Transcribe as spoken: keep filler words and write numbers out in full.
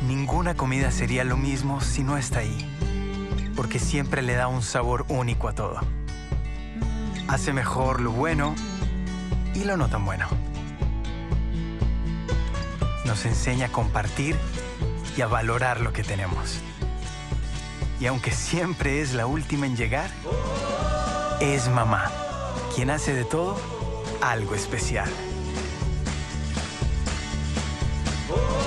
Ninguna comida sería lo mismo si no está ahí, porque siempre le da un sabor único a todo. Hace mejor lo bueno y lo no tan bueno. Nos enseña a compartir y a valorar lo que tenemos. Y aunque siempre es la última en llegar, es mamá, quien hace de todo algo especial.